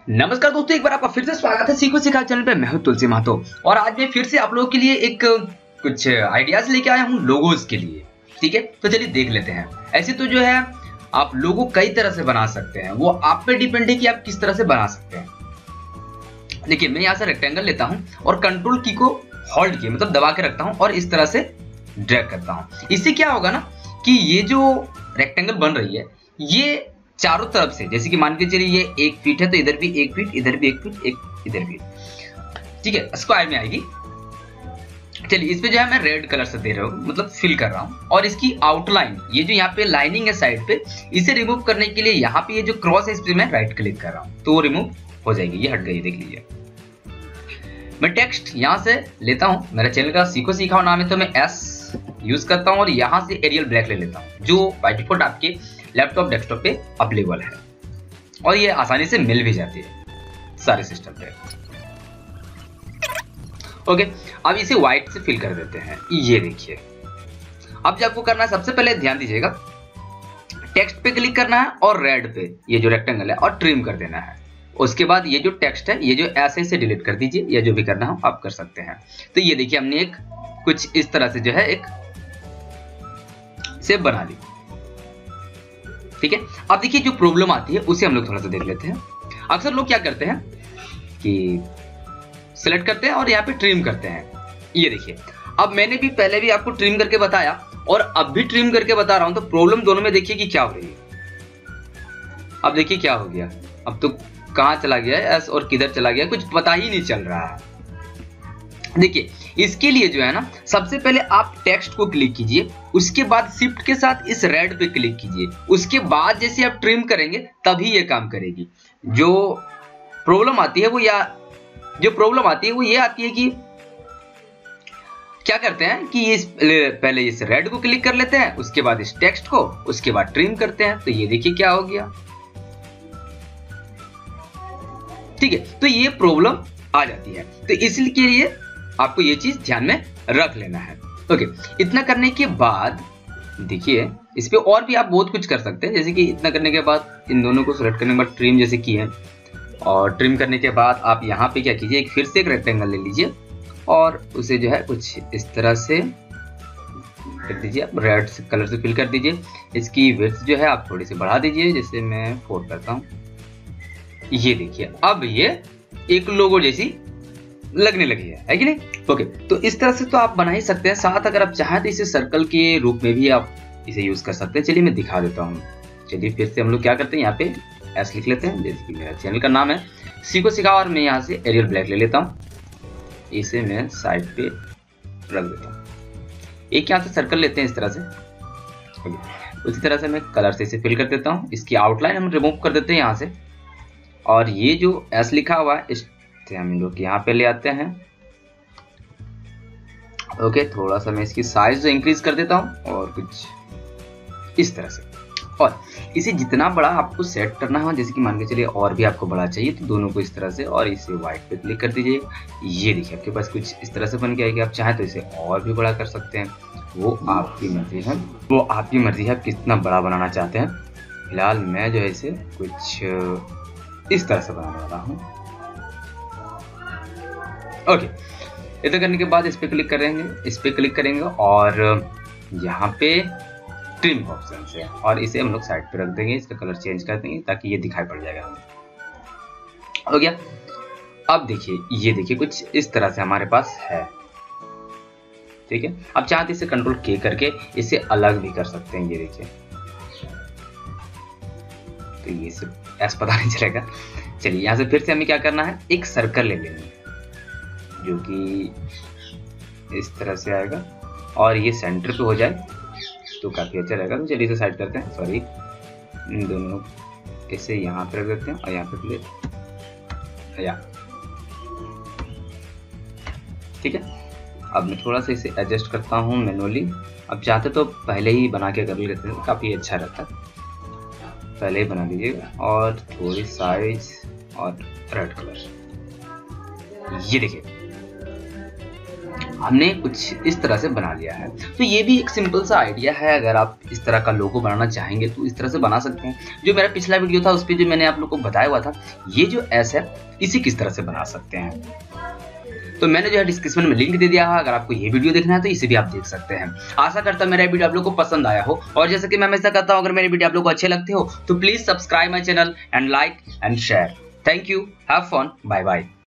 नमस्कार दोस्तों, एक बार आपका फिर से स्वागत है सीखो सिखा चैनल पे। मैं हूं तुलसी महतो और आज मैं फिर से आप लोगों के लिए एक कुछ आइडियाज लेके आया हूं लोगोज के लिए। ठीक है, तो चलिए देख लेते हैं। ऐसे तो जो है आप लोगो कई तरह से बना सकते हैं, वो आप पे डिपेंड है कि आप किस तरह से बना सकते हैं। देखिए, मैं यहाँ से रेक्टेंगल लेता हूँ और कंट्रोल की को होल्ड किए मतलब दबा के रखता हूँ और इस तरह से ड्रैग करता हूँ। इससे क्या होगा ना कि ये जो रेक्टेंगल बन रही है ये चारों तरफ से, जैसे कि मान के चलिए ये 1 फीट है तो इधर भी 1 फीट, इधर भी 1 फीट, एक इधर भी, ठीक है, स्क्वायर में आएगी। चलिए इस पे जो है मैं रेड कलर से दे रहा हूँ, मतलब फिल कर रहा हूँ। और इसकी आउटलाइन, ये जो यहाँ पे लाइनिंग है साइड पे, इसे रिमूव करने के लिए यहाँ पे ये जो क्रॉस है इस पे मैं राइट क्लिक कर रहा हूँ तो वो रिमूव हो जाएगी, ये हट गई, देख लीजिए। मैं टेक्स्ट यहाँ से लेता हूँ, मेरा चैनल का सीखो सिखाओ नाम है तो मैं S यूज करता हूँ और यहाँ से एरियल ब्लैक ले लेता हूँ जो बाय डिफॉल्ट आपके लैपटॉप डेस्कटॉप पे अवेलेबल है और ये आसानी से मिल भी जाती है सारे सिस्टम पे। ओके, अब इसे व्हाइट से फिल कर देते हैं। ये देखिए, अब जो आपको करना है सबसे पहले ध्यान दीजिएगा, टेक्स्ट पे क्लिक करना है और रेड पे ये जो रेक्टेंगल है और ट्रिम कर देना है। उसके बाद ये जो टेक्स्ट है, ये जो ऐसे इसे डिलीट कर दीजिए या जो भी करना हो आप कर सकते हैं। तो ये देखिए हमने एक कुछ इस तरह से जो है एक शेप बना ली। ठीक है, अब देखिए जो प्रॉब्लम आती है उसे हम लोग थोड़ा सा देख लेते हैं। अक्सर लोग क्या करते हैं कि सिलेक्ट करते हैं और यहाँ पे ट्रिम करते हैं। ये देखिए, अब मैंने भी पहले भी आपको ट्रिम करके बताया और अब भी ट्रिम करके बता रहा हूं, तो प्रॉब्लम दोनों में देखिए कि क्या हो रही है। अब देखिए क्या हो गया, अब तो कहां चला गया है एस और किधर चला गया कुछ पता ही नहीं चल रहा है। देखिए, इसके लिए जो है ना, सबसे पहले आप टेक्स्ट को क्लिक कीजिए, उसके बाद शिफ्ट के साथ इस रेड पे क्लिक कीजिए, उसके बाद जैसे आप ट्रिम करेंगे तभी ये काम करेगी। जो प्रॉब्लम आती है वो ये आती है कि क्या करते हैं कि इस पहले इस रेड को क्लिक कर लेते हैं, उसके बाद इस टेक्स्ट को, उसके बाद ट्रिम करते हैं। तो ये देखिए क्या हो गया। ठीक है, तो ये प्रॉब्लम आ जाती है, तो इसलिए आपको ये चीज ध्यान में रख लेना है। ओके, इतना करने के बाद देखिए इस पे और भी आप बहुत कुछ कर सकते हैं। जैसे कि इतना करने के बाद इन दोनों को सिलेक्ट करने के बाद ट्रिम जैसे की है, और ट्रिम करने के बाद आप यहाँ पे क्या कीजिए, फिर से एक रेक्टेंगल ले लीजिए और उसे जो है कुछ इस तरह से कर दीजिए, आप रेड कलर से फिल कर दीजिए। इसकी विड्थ जो है आप थोड़ी सी बढ़ा दीजिए, जैसे मैं 4 करता हूँ। ये देखिए अब ये एक लोगो जैसी लगने लगी है कि नहीं। ओके, तो इस तरह से तो आप बना ही सकते हैं। साथ अगर आप चाहें तो इसे सर्कल के रूप में भी आप इसे यूज कर सकते हैं। चलिए मैं दिखा देता हूँ। चलिए फिर से हम लोग क्या करते हैं, यहाँ पे एस लिख लेते हैं, जैसे कि मेरा चैनल का नाम है सीखो सिखाओ, और मैं यहाँ से एरियल ब्लैक ले लेता हूँ, इसे मैं साइड पे रख देता हूँ। एक यहाँ से सर्कल लेते हैं इस तरह से। उसी तरह से मैं कलर से इसे फिल कर देता हूँ। इसकी आउटलाइन हम रिमूव कर देते हैं यहाँ से, और ये जो एस लिखा हुआ है इस हम लोग यहाँ पे ले आते हैं। ओके, थोड़ा सा मैं इसकी साइज इंक्रीज कर देता हूँ और कुछ इस तरह से, और इसे जितना बड़ा आपको सेट करना है, जैसे कि मान के चलिए और भी आपको बड़ा चाहिए तो दोनों को इस तरह से, और इसे व्हाइट पे क्लिक कर दीजिए। ये देखिए आपके पास कुछ इस तरह से बन के आएगी। आप चाहें तो इसे और भी बड़ा कर सकते हैं, वो आपकी मर्जी है, आप कितना बड़ा बनाना चाहते हैं। फिलहाल मैं जो है इसे कुछ इस तरह से बनाने वाला हूँ। ओके, इतना करने के बाद इस पे क्लिक करेंगे और यहाँ पे ट्रिम ऑप्शन है और इसे हम लोग साइड पे रख देंगे। इसका कलर चेंज कर देंगे ताकि ये दिखाई पड़ जाएगा हमें। हो गया। अब देखिए, ये देखिए कुछ इस तरह से हमारे पास है। ठीक है, अब चाहते इसे कंट्रोल के करके इसे अलग भी कर सकते हैं। ये देखिए, तो ये सिर्फ ऐसा पता नहीं चलेगा। चलिए यहाँ से फिर से हमें क्या करना है, एक सर्कल ले लेंगे जो कि इस तरह से आएगा और ये सेंटर पे हो जाए तो काफी अच्छा रहेगा। तो चलिए इसे साइड करते हैं, सॉरी इन दोनों इसे यहाँ पे रख देते हैं और यहाँ पे प्ले या। ठीक है, अब मैं थोड़ा सा इसे एडजस्ट करता हूँ मैनुअली। अब चाहते तो पहले ही बना के कर लेते हैं, काफी अच्छा रहता है। पहले ही बना लीजिएगा और थोड़ी साइज और रेड कलर। ये देखिए हमने कुछ इस तरह से बना लिया है। तो ये भी एक सिंपल सा आइडिया है, अगर आप इस तरह का लोगो बनाना चाहेंगे तो इस तरह से बना सकते हैं। जो मेरा पिछला वीडियो था उस पर जो मैंने आप लोग को बताया हुआ था, ये जो एस है इसे किस तरह से बना सकते हैं, तो मैंने जो है डिस्क्रिप्शन में लिंक दे दिया है, अगर आपको ये वीडियो देखना है तो इसे भी आप देख सकते हैं। आशा करता हूं मेरा वीडियो आप लोग को पसंद आया हो, और जैसे कि मैं हमेशा कहता हूं, अगर मेरे वीडियो आप लोग को अच्छे लगते हो तो please subscribe my channel and like and share. Thank you, have fun, bye bye.